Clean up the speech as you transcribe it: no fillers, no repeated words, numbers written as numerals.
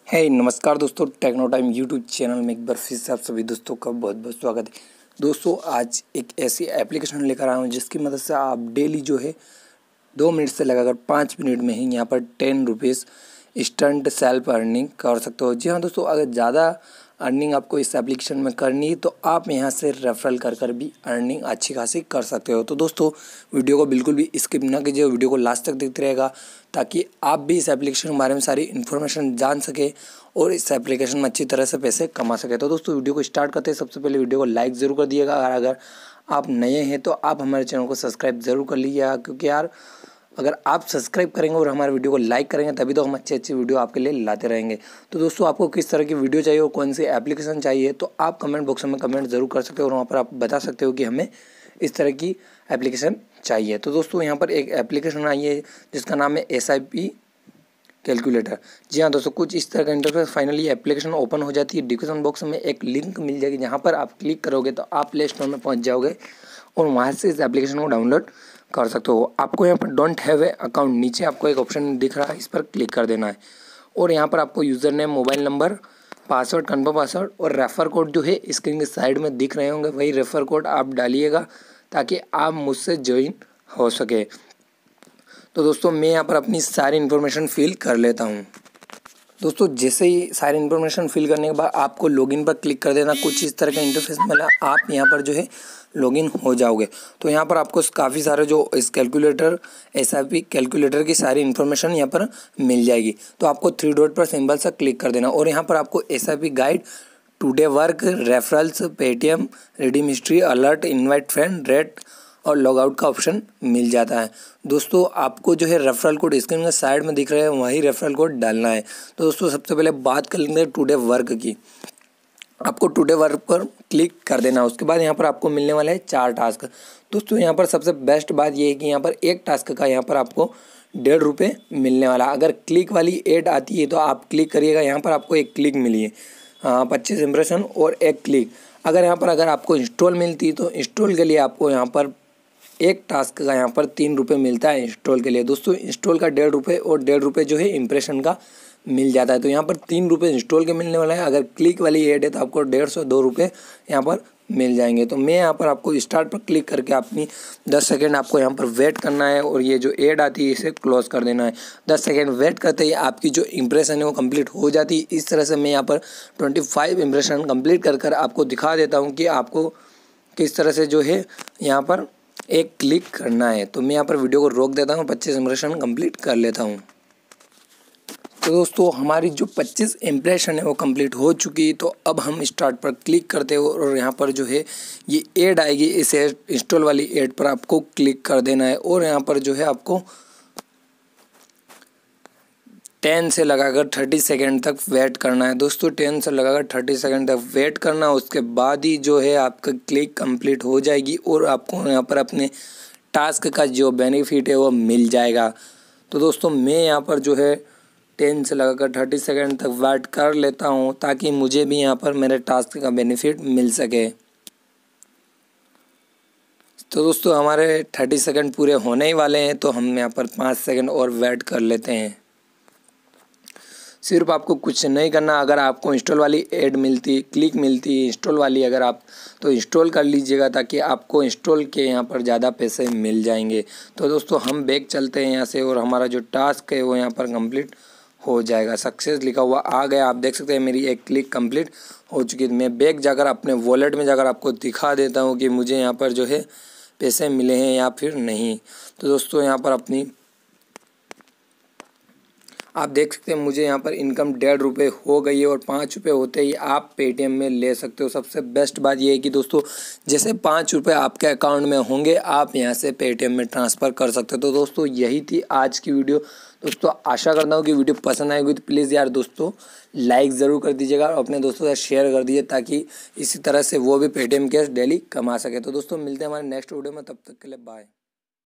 नमस्कार दोस्तों, techno time YouTube channel में एक बार फिर से आप सभी दोस्तों का बहुत बहुत स्वागत है। दोस्तों आज एक ऐसी एप्लीकेशन लेकर आया हूँ जिसकी मदद से आप डेली जो है 2 मिनट से लगाकर 5 मिनट में ही यहाँ पर 10 रुपीज़ इंस्टेंट सेल्फ अर्निंग कर सकते हो। जी हाँ दोस्तों, अगर ज़्यादा अर्निंग आपको इस एप्लीकेशन में करनी है तो आप यहाँ से रेफरल कर भी अर्निंग अच्छी खासी कर सकते हो। तो दोस्तों वीडियो को बिल्कुल भी स्किप ना कीजिए, वीडियो को लास्ट तक देखते रहेगा ताकि आप भी इस एप्लीकेशन के बारे में सारी इन्फॉर्मेशन जान सके और इस एप्लीकेशन में अच्छी तरह से पैसे कमा सके। तो दोस्तों वीडियो को स्टार्ट करते हैं। सबसे पहले वीडियो को लाइक ज़रूर कर दिएगा और अगर आप नए हैं तो आप हमारे चैनल को सब्सक्राइब ज़रूर कर लीजिएगा, क्योंकि यार अगर आप सब्सक्राइब करेंगे और हमारे वीडियो को लाइक करेंगे तभी तो हम अच्छी वीडियो आपके लिए लाते रहेंगे। तो दोस्तों आपको किस तरह की वीडियो चाहिए और कौन सी एप्लीकेशन चाहिए तो आप कमेंट बॉक्स में कमेंट ज़रूर कर सकते हो और वहाँ पर आप बता सकते हो कि हमें इस तरह की एप्लीकेशन चाहिए। तो दोस्तों यहाँ पर एक एप्लीकेशन आई है जिसका नाम है SIP कैलकुलेटर। जी हाँ दोस्तों, कुछ इस तरह का इंटरफेस फाइनली एप्लीकेशन ओपन हो जाती है। डिस्क्रिप्शन बॉक्स में एक लिंक मिल जाएगी, जहाँ पर आप क्लिक करोगे तो आप प्ले स्टोर में पहुँच जाओगे और वहाँ से इस एप्लीकेशन को डाउनलोड कर सकते हो। आपको यहाँ पर डोंट हैव ए अकाउंट, नीचे आपको एक ऑप्शन दिख रहा है, इस पर क्लिक कर देना है और यहाँ पर आपको user name, mobile number, password, confirm password और रेफ़र कोड जो है स्क्रीन के साइड में दिख रहे होंगे वही रेफ़र कोड आप डालिएगा ताकि आप मुझसे ज्वाइन हो सके। तो दोस्तों मैं यहाँ पर अपनी सारी इन्फॉर्मेशन फिल कर लेता हूँ। दोस्तों जैसे ही सारी इन्फॉर्मेशन फिल करने के बाद आपको लॉगिन पर क्लिक कर देना। कुछ इस तरह का इंटरफेस मिला, आप यहाँ पर जो है लॉगिन हो जाओगे। तो यहाँ पर आपको काफ़ी सारे जो इस कैलकुलेटर SIP कैलकुलेटर की सारी इन्फॉर्मेशन यहाँ पर मिल जाएगी। तो आपको 3 डॉट पर सिंबल से क्लिक कर देना और यहाँ पर आपको SIP guide, today work, referrals, Paytm, redeem history, alert, invite friend, rate और लॉग आउट का ऑप्शन मिल जाता है। दोस्तों आपको जो है रेफरल कोड स्क्रीन के साइड में दिख रहा है, वही रेफरल कोड डालना है। तो दोस्तों सबसे पहले बात कर लेंगे टुडे वर्क की। आपको टुडे वर्क पर क्लिक कर देना। उसके बाद यहाँ पर आपको मिलने वाले हैं 4 टास्क। दोस्तों यहाँ पर सबसे बेस्ट बात ये है कि यहाँ पर एक टास्क का यहाँ पर आपको 1.5 रुपये मिलने वाला। अगर क्लिक वाली ऐड आती है तो आप क्लिक करिएगा, यहाँ पर आपको एक क्लिक मिली है, 25 इंप्रेशन और एक क्लिक। अगर आपको इंस्टॉल मिलती है तो इंस्टॉल के लिए आपको यहाँ पर एक टास्क का यहाँ पर 3 रुपये मिलता है इंस्टॉल के लिए। दोस्तों इंस्टॉल का 1.5 रुपये और 1.5 रुपये जो है इंप्रेशन का मिल जाता है। तो यहाँ पर 3 रुपये इंस्टॉल के मिलने वाला है। अगर क्लिक वाली ऐड है तो आपको 150 2 रुपये यहाँ पर मिल जाएंगे। तो मैं यहाँ पर आपको स्टार्ट पर क्लिक करके अपनी 10 सेकेंड आपको यहाँ पर वेट करना है और ये जो ऐड आती है इसे क्लोज कर देना है। 10 सेकेंड वेट करते ही आपकी जो इंप्रेशन है वो कंप्लीट हो जाती है। इस तरह से मैं यहाँ पर 25 इंप्रेशन कंप्लीट कर आपको दिखा देता हूँ कि आपको किस तरह से जो है यहाँ पर एक क्लिक करना है। तो मैं यहाँ पर वीडियो को रोक देता हूँ, 25 इंप्रेशन कंप्लीट कर लेता हूँ। तो दोस्तों हमारी जो 25 इंप्रेशन है वो कंप्लीट हो चुकी है। तो अब हम स्टार्ट पर क्लिक करते हो और यहाँ पर जो है ये ऐड आएगी, इस इंस्टॉल वाली ऐड पर आपको क्लिक कर देना है और यहाँ पर जो है आपको 10 से लगाकर 30 सेकेंड तक वेट करना है। दोस्तों 10 से लगाकर 30 सेकेंड तक वेट करना, उसके बाद ही जो है आपका क्लिक कंप्लीट हो जाएगी और आपको यहाँ पर अपने टास्क का जो बेनिफिट है वो मिल जाएगा। तो दोस्तों मैं यहाँ पर जो है 10 से लगाकर 30 सेकेंड तक वेट कर लेता हूँ ताकि मुझे भी यहाँ पर मेरे टास्क का बेनिफिट मिल सके। तो दोस्तों हमारे 30 सेकेंड पूरे होने ही वाले हैं, तो हम यहाँ पर 5 सेकेंड और वेट कर लेते हैं। सिर्फ आपको कुछ नहीं करना। अगर आपको इंस्टॉल वाली ऐड मिलती, क्लिक मिलती है इंस्टॉल वाली, अगर आप तो इंस्टॉल कर लीजिएगा ताकि आपको इंस्टॉल के यहाँ पर ज़्यादा पैसे मिल जाएंगे। तो दोस्तों हम बैक चलते हैं यहाँ से और हमारा जो टास्क है वो यहाँ पर कंप्लीट हो जाएगा। सक्सेस लिखा हुआ आ गया, आप देख सकते हैं मेरी एक क्लिक कंप्लीट हो चुकी है। मैं बैक जाकर अपने वॉलेट में जाकर आपको दिखा देता हूँ कि मुझे यहाँ पर जो है पैसे मिले हैं या फिर नहीं। तो दोस्तों यहाँ पर अपनी आप देख सकते हैं मुझे यहाँ पर इनकम 1.5 रुपये हो गई है और 5 रुपये होते ही आप पेटीएम में ले सकते हो। सबसे बेस्ट बात ये है कि दोस्तों जैसे 5 रुपये आपके अकाउंट में होंगे आप यहाँ से पेटीएम में ट्रांसफ़र कर सकते हो। तो दोस्तों यही थी आज की वीडियो। दोस्तों आशा करता हूँ कि वीडियो पसंद आएगी तो प्लीज़ यार दोस्तों लाइक ज़रूर कर दीजिएगा और अपने दोस्तों के साथ शेयर कर दीजिए ताकि इसी तरह से वो भी पेटीएम कैश डेली कमा सके। तो दोस्तों मिलते हैं हमारे नेक्स्ट वीडियो में, तब तक के लिए बाय।